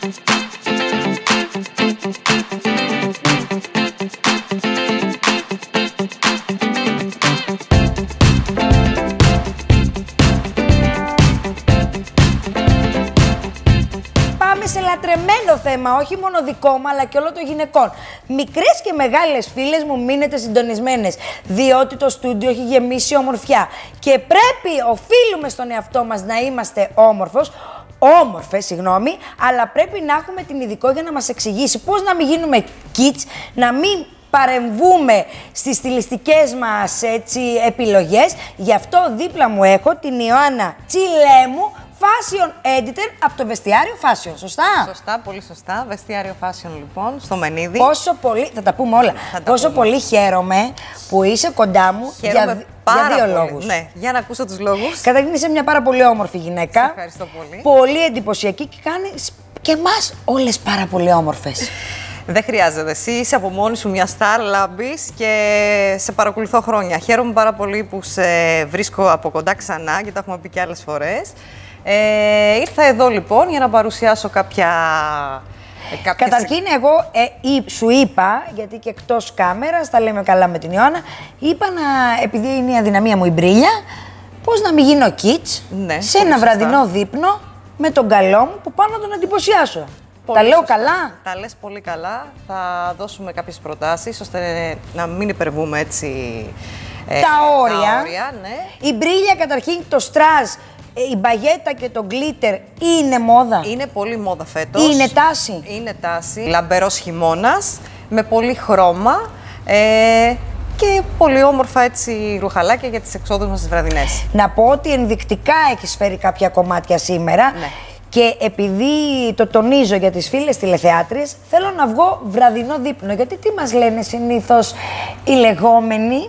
Σε λατρεμένο θέμα, όχι μόνο δικό μου, αλλά και όλων των γυναικών. Μικρές και μεγάλες φίλες μου, μείνετε συντονισμένες, διότι το στούντιο έχει γεμίσει ομορφιά. Και πρέπει, οφείλουμε στον εαυτό μας να είμαστε όμορφες, αλλά πρέπει να έχουμε την ειδικό για να μας εξηγήσει πώς να μην γίνουμε kids, να μην παρεμβούμε στις στιλιστικές μας επιλογές. Γι' αυτό δίπλα μου έχω την Ιωάννα Τσιλέμου, Fashion Editor από το Βεστιάριο Fashion, σωστά? Σωστά, πολύ σωστά. Βεστιάριο Fashion, λοιπόν, στο Μενίδη. Πόσο πολύ, θα τα πούμε όλα, πόσο πολύ χαίρομαι που είσαι κοντά μου για δύο λόγους. Ναι, για να ακούσω τους λόγους. Καταρχήν είσαι μια πάρα πολύ όμορφη γυναίκα. Σε ευχαριστώ πολύ. Πολύ εντυπωσιακή και κάνεις και εμάς όλες πάρα πολύ όμορφες. Δεν χρειάζεται. Εσύ είσαι από μόνη σου μια στάρ, λάμπης και σε παρακολουθώ χρόνια. Χαίρομαι πάρα πολύ που σε βρίσκω από κοντά ξανά και τα έχουμε πει και άλλες φορές. Ήρθα εδώ λοιπόν για να παρουσιάσω κάποια... Καταρχήν εγώ σου είπα, γιατί και εκτός κάμερας, τα λέμε καλά με την Ιωάννα, είπα επειδή είναι η αδυναμία μου η μπρίλια, πώς να μην γίνω kids, ναι, σε ένα βραδινό δείπνο με τον καλό μου που πάω να τον εντυπωσιάσω. Τα λέω καλά? Τα λες πολύ καλά. Θα δώσουμε κάποιες προτάσεις ώστε να μην υπερβούμε έτσι τα όρια. Ναι. Η μπρίλια, καταρχήν, το στράζ, η μπαγέτα και το γκλίτερ είναι μόδα. Είναι πολύ μόδα φέτος. Είναι τάση. Είναι τάση. Λαμπερός χειμώνας, με πολύ χρώμα και πολύ όμορφα έτσι ρουχαλάκια για τις εξόδους μας τις βραδινές. Να πω ότι ενδεικτικά έχεις φέρει κάποια κομμάτια σήμερα. Ναι. Και επειδή το τονίζω για τις φίλες τηλεθεάτριες, θέλω να βγω βραδινό δείπνο. Γιατί τι μας λένε συνήθως οι λεγόμενοι,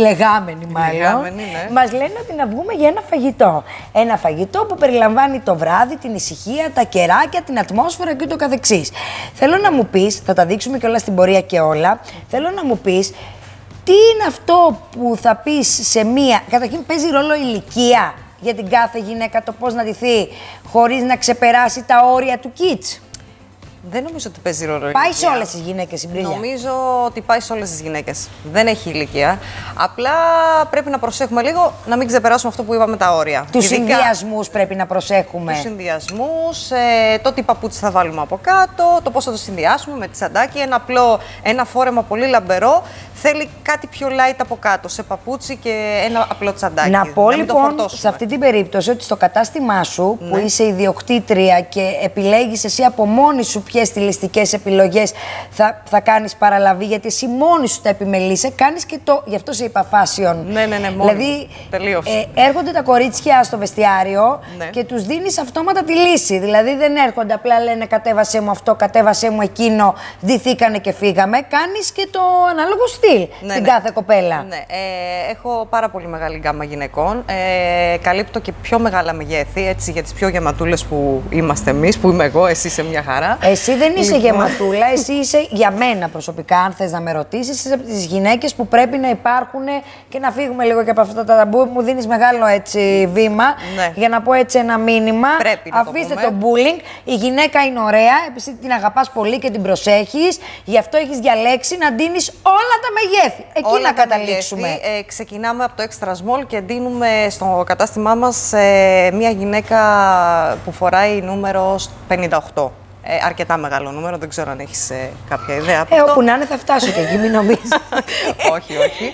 ναι. Μας λένε ότι να βγούμε για ένα φαγητό. Ένα φαγητό που περιλαμβάνει το βράδυ, την ησυχία, τα κεράκια, την ατμόσφαιρα και ούτω καθεξής. Θέλω να μου πεις, θα τα δείξουμε και όλα στην πορεία και όλα, θέλω να μου πεις τι είναι αυτό που θα πεις σε μία... Καταρχήν παίζει ρόλο η ηλικία για την κάθε γυναίκα, το πώς να ντυθεί χωρίς να ξεπεράσει τα όρια του kids. Δεν νομίζω ότι παίζει ρόλο. Πάει σε όλες τις γυναίκες η μπρίλια. Νομίζω ότι πάει σε όλες τις γυναίκες. Δεν έχει ηλικία. Απλά πρέπει να προσέχουμε λίγο να μην ξεπεράσουμε αυτό που είπαμε, τα όρια. Τους συνδυασμούς πρέπει να προσέχουμε. Τους συνδυασμούς, το τι παπούτσι θα βάλουμε από κάτω, το πώς θα το συνδυάσουμε με τσαντάκι. Ένα φόρεμα πολύ λαμπερό θέλει κάτι πιο light από κάτω, σε παπούτσι και ένα απλό τσαντάκι. Να πω λοιπόν σε αυτή την περίπτωση ότι στο κατάστημά σου, που είσαι ιδιοκτήτρια και επιλέγεις εσύ από μόνη σου ποιες στιλιστικές επιλογές θα κάνεις παραλαβή, γιατί εσύ μόνη σου τα επιμελείσαι, κάνεις και το. Γι' αυτό σε είπα fashion. Ναι, Δηλαδή, έρχονται τα κορίτσια στο βεστιάριο και τους δίνεις αυτόματα τη λύση. Δηλαδή, δεν έρχονται απλά λένε κατέβασέ μου αυτό, κατέβασέ μου εκείνο, ντυθήκανε και φύγαμε. Κάνεις και το ανάλογο στυλ στην κάθε κοπέλα. Ναι, έχω πάρα πολύ μεγάλη γκάμα γυναικών. Καλύπτω και πιο μεγάλα μεγέθη, έτσι, για τις πιο γεματούλες που είμαστε εμείς, που είμαι εγώ, εσύ είσαι μια χαρά. Εσύ δεν είσαι γεματούλα, εσύ είσαι, για μένα προσωπικά, αν θες να με ρωτήσεις, είσαι από τις γυναίκες που πρέπει να υπάρχουν και να φύγουμε λίγο και από αυτά τα ταμπού. Μου δίνεις μεγάλο έτσι βήμα για να πω έτσι ένα μήνυμα. Αφήστε το bullying. Η γυναίκα είναι ωραία, επειδή την αγαπάς πολύ και την προσέχεις, γι' αυτό έχεις διαλέξει να ντύνεις όλα τα μεγέθη. Εκεί όλα να καταλήξουμε. Ξεκινάμε από το Extra Small και ντύνουμε στο κατάστημά μας μια γυναίκα που φοράει νούμερο 58. Αρκετά μεγάλο νούμερο, δεν ξέρω αν έχεις κάποια ιδέα από αυτό. Όπου να είναι θα φτάσω και εκεί, μην νομίζεις. Όχι.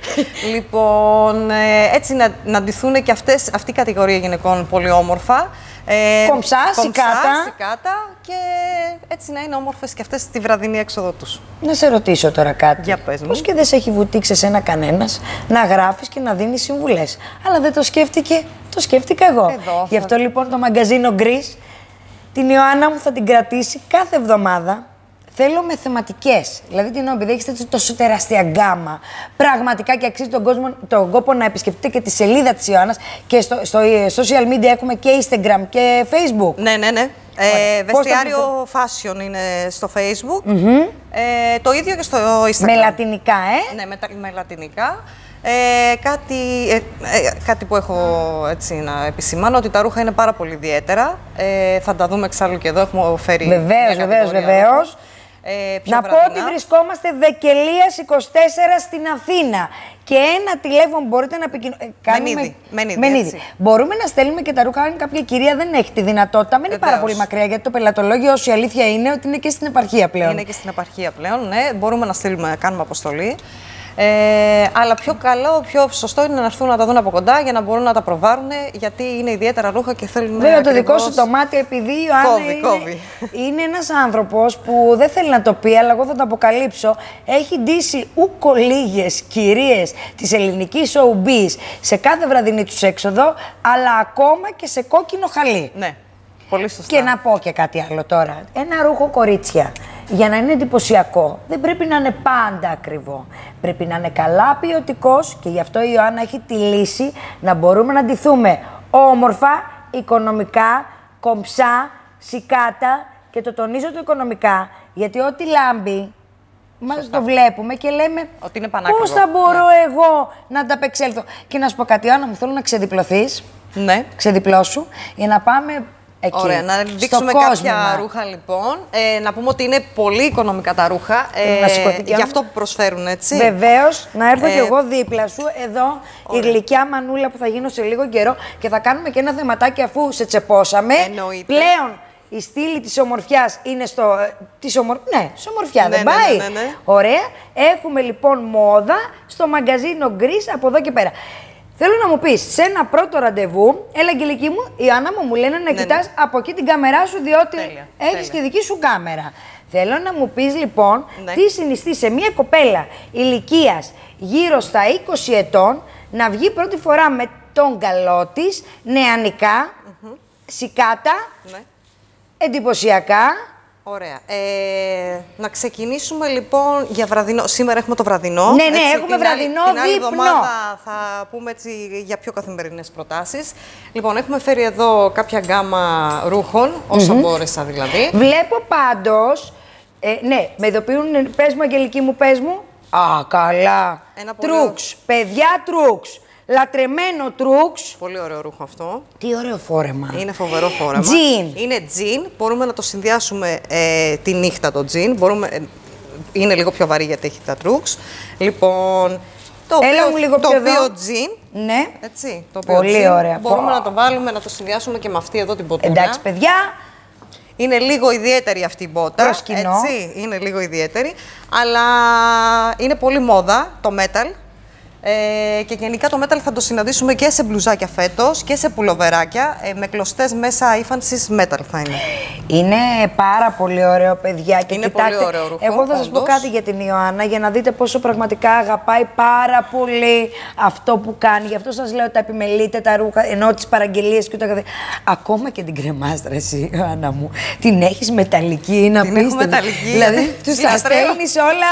Λοιπόν, έτσι να ντυθούν και αυτή η κατηγορία γυναικών πολύ όμορφα. Κομψά, σικάτα και έτσι να είναι όμορφες και αυτές στη βραδινή έξοδο τους. Να σε ρωτήσω τώρα κάτι. Για πες μου. Πώς και δεν σε έχει βουτήξει εσένα κανένας να γράφεις και να δίνεις συμβουλές? Αλλά δεν το σκέφτηκε, το σκέφτηκα εγώ. Γι' αυτό λοιπόν το μαγκαζίνο Γκρις, την Ιωάννα μου θα την κρατήσει κάθε εβδομάδα. Θέλω με θεματικές. Δηλαδή, τι εννοώ, επειδή έχετε τόσο τεράστια γκάμα. Πραγματικά και αξίζει τον κόπο να επισκεφτείτε και τη σελίδα της Ιωάννας. Και στο social media έχουμε και Instagram και Facebook. Ναι. Βεστιάριο Fashion είναι στο Facebook. Το ίδιο και στο Instagram. Με λατινικά, Ναι, με λατινικά. Κάτι που έχω έτσι να επισημάνω, ότι τα ρούχα είναι πάρα πολύ ιδιαίτερα. Θα τα δούμε εξάλλου και εδώ, έχουμε φέρει. Βεβαίως. Να πω ότι βρισκόμαστε Δεκελίας 24 στην Αθήνα. Και ένα τηλέφωνο μπορείτε να επικοινωνήσετε. Μενίδη. Μπορούμε να στέλνουμε και τα ρούχα, αν κάποια κυρία δεν έχει τη δυνατότητα. Μην είναι πάρα πολύ μακριά, γιατί το πελατολόγιο, η αλήθεια είναι ότι είναι και στην επαρχία πλέον. Είναι και στην επαρχία πλέον, ναι. Μπορούμε να στείλουμε, να κάνουμε αποστολή. Αλλά πιο καλό, πιο σωστό είναι να έρθουν να τα δουν από κοντά για να μπορούν να τα προβάρουν, γιατί είναι ιδιαίτερα ρούχα και θέλουν. Βέβαια, το δικό σου το μάτι, επειδή η Ιωάννα είναι ένας άνθρωπος που δεν θέλει να το πει, αλλά εγώ θα το αποκαλύψω. Έχει ντύσει ούκο λίγες κυρίες της ελληνικής showbiz σε κάθε βραδινή τους έξοδο, αλλά ακόμα και σε κόκκινο χαλί. Ναι, πολύ σωστά. Και να πω και κάτι άλλο τώρα. Ένα ρούχο, κορίτσια, για να είναι εντυπωσιακό, δεν πρέπει να είναι πάντα ακριβό. Πρέπει να είναι καλά ποιοτικός, και γι' αυτό η Ιωάννα έχει τη λύση να μπορούμε να ντυθούμε όμορφα, οικονομικά, κομψά, σικάτα, και το τονίζω το οικονομικά, γιατί ό,τι λάμπει, μας το βλέπουμε και λέμε πώς θα μπορώ εγώ να ανταπεξέλθω. Και να σου πω κάτι, Ιωάννα μου, θέλω να ξεδιπλωθείς. Ναι. Ξεδιπλώσου, για να πάμε εκεί. Ωραία, να δείξουμε κάποια ρούχα λοιπόν. Να πούμε ότι είναι πολύ οικονομικά τα ρούχα, για αυτό που προσφέρουν, έτσι. Βεβαίως, να έρθω κι εγώ δίπλα σου, εδώ, η γλυκιά μανούλα που θα γίνω σε λίγο καιρό, και θα κάνουμε και ένα θεματάκι αφού σε τσεπώσαμε. Εννοείται. Πλέον η στήλη της ομορφιάς είναι στο... Ναι, σε ομορφιά δεν πάει. Ναι. Ωραία. Έχουμε λοιπόν μόδα στο μαγκαζίνο Γκρίς από εδώ και πέρα. Θέλω να μου πεις, σε ένα πρώτο ραντεβού, έλα Αγγελική μου, η Άννα μου λένε να κοιτάς από εκεί την κάμερά σου, διότι έχεις και δική σου κάμερα. Θέλω να μου πεις λοιπόν, τι συνιστεί σε μια κοπέλα ηλικίας γύρω στα 20 ετών να βγει πρώτη φορά με τον καλό της, νεανικά, σικάτα, εντυπωσιακά. Ωραία. Να ξεκινήσουμε λοιπόν για βραδινό. Σήμερα έχουμε το βραδινό. Ναι, έχουμε βραδινό την άλλη εβδομάδα θα πούμε έτσι για πιο καθημερινές προτάσεις. Λοιπόν, έχουμε φέρει εδώ κάποια γκάμα ρούχων, όσα μπόρεσα δηλαδή. Βλέπω πάντως, ναι, με ειδοποιούν, πες μου Αγγελική μου, πες μου. Α, καλά. Τρούξ, παιδιά τρούξ. Λατρεμένο τρούξ. Πολύ ωραίο ρούχο αυτό. Τι ωραίο φόρεμα. Είναι φοβερό φόρεμα. Τζιν. Είναι τζιν. Μπορούμε να το συνδυάσουμε τη νύχτα το τζιν. Είναι λίγο πιο βαρύ γιατί έχει τα τρούξ. Λοιπόν, το οποίο τζιν. Ναι. Έτσι, το πολύ τζιν, ωραία. Μπορούμε να το βάλουμε, να το συνδυάσουμε και με αυτή εδώ την ποτούνα. Εντάξει, παιδιά. Είναι λίγο ιδιαίτερη αυτή η μπότα. Προσκυνώ. Έτσι, είναι λίγο ιδιαίτερη. Αλλά είναι πολύ μόδα το metal. Και γενικά το metal θα το συναντήσουμε και σε μπλουζάκια φέτος και σε πουλοβεράκια, με κλωστές μέσα ύφανσης metal θα είναι. Είναι πάρα πολύ ωραίο, παιδιά. Και είναι πολύ ωραίο ρούχο. Εγώ θα σας πω κάτι για την Ιωάννα, για να δείτε πόσο πραγματικά αγαπάει πάρα πολύ αυτό που κάνει. Γι' αυτό σας λέω, τα επιμελείτε τα ρούχα, ενώ τις παραγγελίες και ούτω. Ακόμα και την κρεμάστρα, εσύ, Ιωάννα μου, την έχεις μεταλλική, να πεις. Έχω μεταλλική. Δηλαδή, τους τα στέλνεις όλα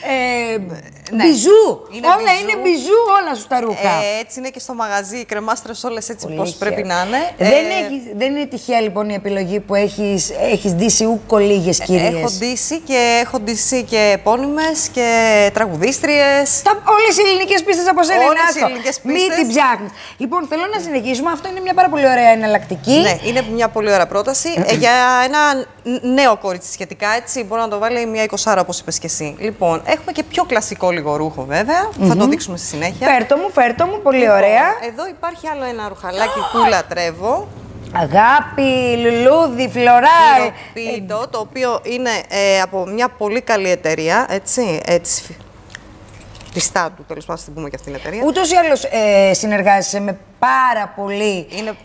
μπιζού. Όλα είναι μπιζού. Όλα σου τα ρούχα. Έτσι είναι και στο μαγαζί, οι κρεμάστρες όλες έτσι πώς πρέπει να είναι. Δεν είναι τυχαία λοιπόν η επιλογή που έχεις ντύσει ούκο λίγες κυρίες. Έχω ντύσει και επώνυμες και τραγουδίστριες. Όλες οι ελληνικές πίστες από σένα. Όλες οι ελληνικές πίστες. Μην την ψάχνεις. Λοιπόν, θέλω να συνεχίσουμε. Αυτό είναι μια πάρα πολύ ωραία εναλλακτική. Ναι, είναι μια πολύ ωραία πρόταση. Για ένα νέο κορίτσι σχετικά, έτσι, μπορεί να το βάλει μια 20, όπως είπες και εσύ. Λοιπόν, έχουμε και πιο κλασικό λίγο ρούχο βέβαια. Θα το δείξουμε στη συνέχεια. Φέρτο μου, πολύ ωραία. Εδώ υπάρχει άλλο ένα ρουχαλάκι που λατρεύω. Αγάπη, λουλούδι, φλωράλ. Το οποίο είναι από μια πολύ καλή εταιρεία, έτσι πιστά του, τέλος πάντων, την πούμε και αυτήν την εταιρεία. Ούτως ή άλλως συνεργάζεσαι με πάρα πολύ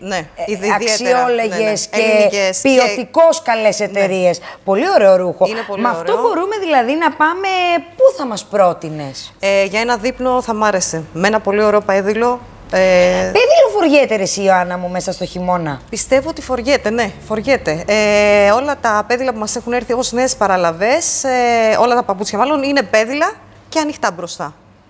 αξιόλογες και ποιοτικώς καλές εταιρείες. Πολύ ωραίο ρούχο. Με αυτό μπορούμε δηλαδή να πάμε, πού θα μας πρότεινες? Για ένα δείπνο θα μ' άρεσε. Με ένα πολύ ωραίο πέδιλο. Πέδιλο φοριέται ρε εσύ, Ιωάννα μου, μέσα στο χειμώνα? Πιστεύω ότι φοριέται, ναι, φοριέται. Όλα τα πέδιλα που μας έχουν έρθει ως νέες παραλαβές, όλα τα παπούτσια μάλλον, είναι πέδιλα και ανοιχτά μπροστά.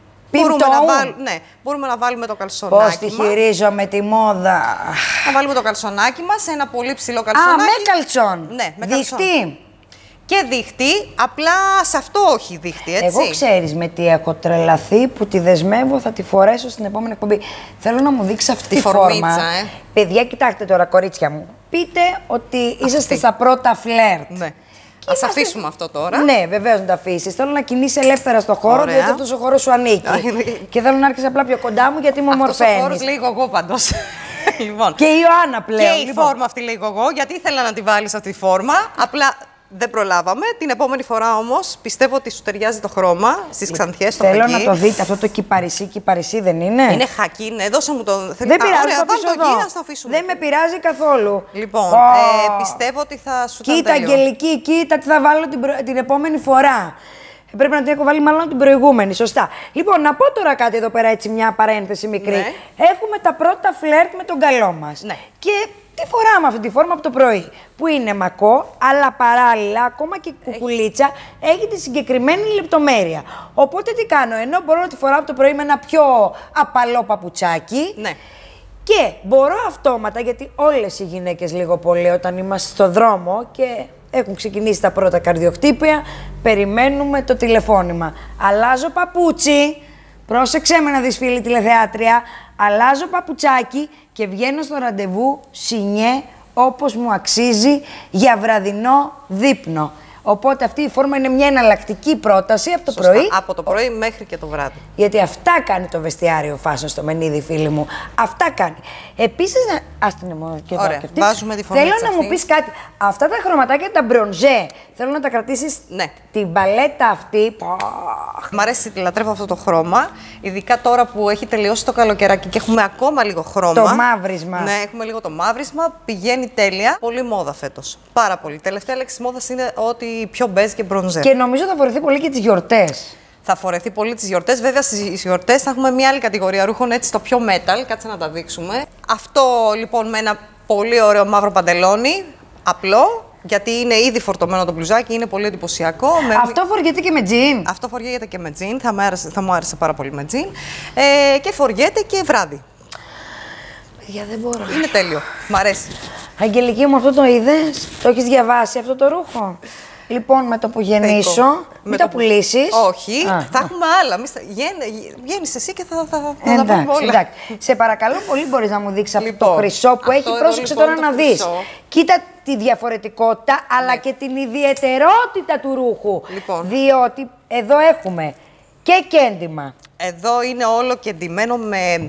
Μπορούμε να βάλουμε το καλσονάκι. Πώς τη χειρίζομαι τη μόδα. Να βάλουμε το καλσονάκι μας, ένα πολύ ψηλό καλσονάκι. Με καλτσόν. Ναι, με καλτσόν. Και δίχτυ, απλά σε αυτό όχι δίχτυ, έτσι. Εγώ ξέρεις με τι έχω τρελαθεί που τη δεσμεύω, θα τη φορέσω στην επόμενη εκπομπή. Θέλω να μου δείξει αυτή τη φόρμα. Παιδιά, κοιτάξτε τώρα, κορίτσια μου. Πείτε ότι είσαστε στα πρώτα φλερτ. Ναι. Ας αφήσουμε αυτό τώρα. Ναι, βεβαίως να το αφήσεις. Θέλω να κινείσαι ελεύθερα στο χώρο, γιατί αυτός ο χώρος σου ανήκει. Και θέλω να έρχεσαι απλά πιο κοντά μου, γιατί μου ομορφαίνεις. Αυτός ο χώρος λίγο εγώ πάντως. Λοιπόν. Και η Ιωάννα πλέον. Και η φόρμα αυτή λίγο εγώ, γιατί ήθελα να τη βάλεις αυτή τη φόρμα. Απλά δεν προλάβαμε. Την επόμενη φορά όμως πιστεύω ότι σου ταιριάζει το χρώμα στις ξανθιές, στο χακί. Θέλω να το δείτε. Αυτό το κυπαρισί δεν είναι. Είναι χακί, ναι, δώσε μου το. Δεν πειράζει, ωραία, το αφήσουμε. Δεν με πειράζει καθόλου. Λοιπόν, πιστεύω ότι θα σου κοίτα, Αγγελική, κοίτα τι θα βάλω την επόμενη φορά. Πρέπει να την έχω βάλει μάλλον την προηγούμενη, σωστά. Λοιπόν, να πω τώρα κάτι εδώ πέρα, έτσι μια παρένθεση μικρή. Ναι. Έχουμε τα πρώτα φλερτ με τον καλό μας. Ναι. Και τι φοράμε αυτή τη φόρμα από το πρωί, που είναι μακό, αλλά παράλληλα, ακόμα και η κουκουλίτσα έχει τη συγκεκριμένη λεπτομέρεια. Οπότε τι κάνω, ενώ μπορώ να τη φοράω από το πρωί με ένα πιο απαλό παπουτσάκι. Ναι. Και μπορώ αυτόματα, γιατί όλες οι γυναίκες λίγο πολύ όταν είμαστε στο δρόμο και έχουν ξεκινήσει τα πρώτα καρδιοχτύπια, περιμένουμε το τηλεφώνημα. Αλλάζω παπούτσι, πρόσεξέ με να δεις φίλη τηλεθεάτρια, αλλάζω παπουτσάκι και βγαίνω στο ραντεβού σινιέ όπως μου αξίζει για βραδινό δείπνο. Οπότε αυτή η φόρμα είναι μια εναλλακτική πρόταση από το πρωί. Από το πρωί μέχρι και το βράδυ. Γιατί αυτά κάνει το βεστιάριο fashion στο Μενίδη, φίλοι μου. Αυτά κάνει. Επίσης, ας την αιμονώ και εδώ. Ωραία, και αυτή. Βάζουμε τη φόρμα. Θέλω να μου πεις κάτι. Αυτά τα χρωματάκια, τα μπρονζέ, θέλω να τα κρατήσεις. Ναι. Την παλέτα αυτή. Μ' αρέσει, λατρεύω αυτό το χρώμα. Ειδικά τώρα που έχει τελειώσει το καλοκαιράκι και έχουμε ακόμα λίγο χρώμα. Το μαύρισμα. Ναι, έχουμε λίγο το μαύρισμα. Πηγαίνει τέλεια. Πολύ μόδα φέτος. Πάρα πολύ. Τελευταία λέξη μόδας είναι ότι πιο μπέζ και μπρονζέ. Και νομίζω θα φορεθεί πολύ και τις γιορτές. Θα φορεθεί πολύ τις γιορτές. Βέβαια, στις γιορτές θα έχουμε μια άλλη κατηγορία ρούχων, έτσι το πιο metal. Κάτσε να τα δείξουμε. Αυτό λοιπόν με ένα πολύ ωραίο μαύρο παντελόνι. Απλό. Γιατί είναι ήδη φορτωμένο το μπλουζάκι, είναι πολύ εντυπωσιακό. Αυτό φοριέται και με τζιν. Αυτό φοριέται και με τζιν. Θα μου άρεσε πάρα πολύ με τζιν. Και φοριέται και βράδυ. Παιδιά, δεν μπορώ. Είναι τέλειο. Μ' αρέσει. Αγγελική μου, αυτό το είδες? Το έχεις διαβάσει αυτό το ρούχο? Λοιπόν, με το που γεννήσω, μην τα πουλήσεις. Όχι, θα έχουμε άλλα. Βγαίνεις εσύ και θα τα πούμε όλα. Εντάξει. Σε παρακαλώ πολύ, μπορείς να μου δείξεις αυτό το χρυσό που έχει. Πρόσεξε τώρα να δεις. Κοίτα τη διαφορετικότητα, αλλά και την ιδιαιτερότητα του ρούχου. Διότι εδώ έχουμε και κέντημα. Εδώ είναι όλο κεντυμένο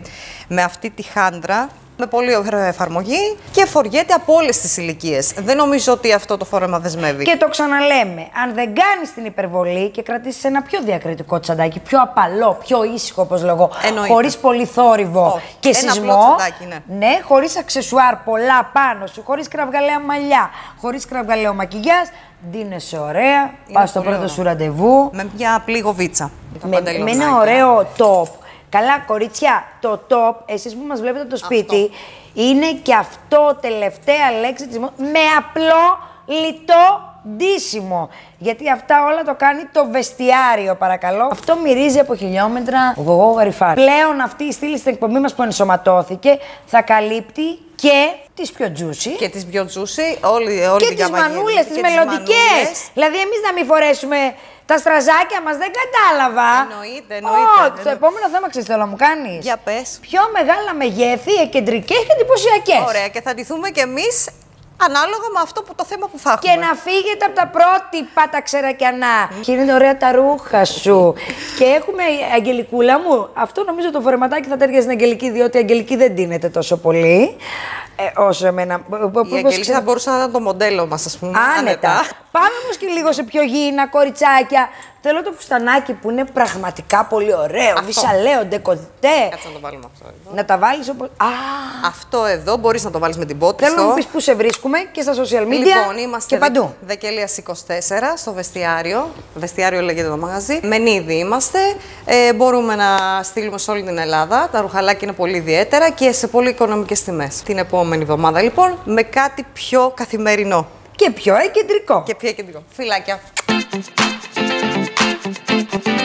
με αυτή τη χάντρα. Με πολύ ωραία εφαρμογή και φοριέται από όλες τις ηλικίες. Δεν νομίζω ότι αυτό το φόρεμα δεσμεύει. Και το ξαναλέμε, αν δεν κάνεις την υπερβολή και κρατήσεις ένα πιο διακριτικό τσαντάκι, πιο απαλό, πιο ήσυχο, όπως λέγω, χωρίς πολύ θόρυβο και σεισμό. Ναι, χωρίς αξεσουάρ πολλά πάνω σου, χωρίς κραυγαλαία μαλλιά, χωρίς κραυγαλαίο μακιγιάζ, ντύνεσαι ωραία, πας στο πρώτο σου ραντεβού. Με μια απλή γοβίτσα. Με ένα ωραίο top. Καλά, κορίτσια, το top, εσείς που μας βλέπετε το σπίτι, είναι και αυτό τελευταία λέξη της με απλό, λιτό ντύσιμο. Γιατί αυτά όλα το κάνει το βεστιάριο, παρακαλώ. Αυτό μυρίζει από χιλιόμετρα γογό-γαριφάρ. Πλέον αυτή η στήλη στην εκπομπή μας που ενσωματώθηκε θα καλύπτει και τις πιο juicy. Και τις πιο juicy, και τις μανούλες, τις μελλοντικές. Δηλαδή, εμείς να μην φορέσουμε τα στραζάκια μας, δεν κατάλαβα. Εννοείται. Το επόμενο θέμα ξέρεις θέλω να μου κάνεις. Για πες. Πιο μεγάλα μεγέθη, εκκεντρικές και εντυπωσιακές. Ωραία, και θα ντυθούμε κι εμείς ανάλογα με αυτό το θέμα που θα έχουμε. Και να φύγετε από τα πρότυπα τα ξερακιανά. Και είναι ωραία τα ρούχα σου. Και έχουμε, Αγγελικούλα μου, αυτό νομίζω το φορεματάκι θα ταιριάζει στην Αγγελική, διότι η Αγγελική δεν ντύνεται τόσο πολύ. Όσο εμένα. Η Αγγελική θα μπορούσε να είναι το μοντέλο μας, ας πούμε. Άνετα. Πάμε όμως και λίγο σε πιο γήινα κοριτσάκια. Θέλω το φουστανάκι που είναι πραγματικά πολύ ωραίο. Βυσαλαίο, ντεκοτέ. Κάτσε να το βάλουμε αυτό εδώ. Να τα βάλεις όπως. Αυτό εδώ μπορείς να το βάλεις με την πότη. Θέλω να μου πεις πού σε βρίσκουμε και στα social media. Λοιπόν, είμαστε και παντού. Δεκελίας 24 στο Βεστιάριο. Βεστιάριο λέγεται το μαγαζί. Μενίδη είμαστε. Μπορούμε να στείλουμε σε όλη την Ελλάδα. Τα ρουχαλάκια είναι πολύ ιδιαίτερα και σε πολύ οικονομικές τιμές. Την επόμενη εβδομάδα λοιπόν με κάτι πιο καθημερινό. Και πιο εκκεντρικό. Φιλάκια.